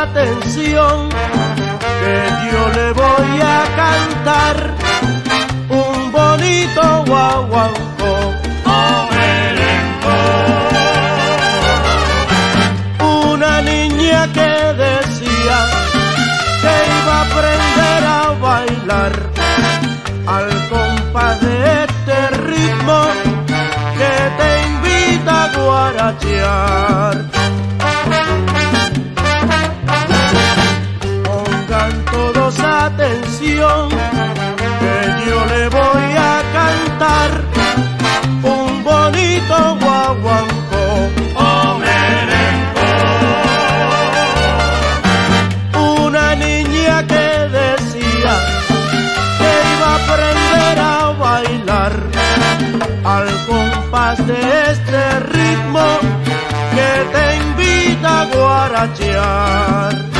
atención, que yo le voy a cantar un bonito guaguancó. Oh, merengue. Una niña que decía que iba a aprender a bailar al compás de este ritmo que te invita a guarachear. Pongan todos atención, que yo le voy a cantar un bonito guaguancó. Oh, merengue. Una niña que decía que iba a aprender a bailar al compás de este ritmo que te invita a guarachear.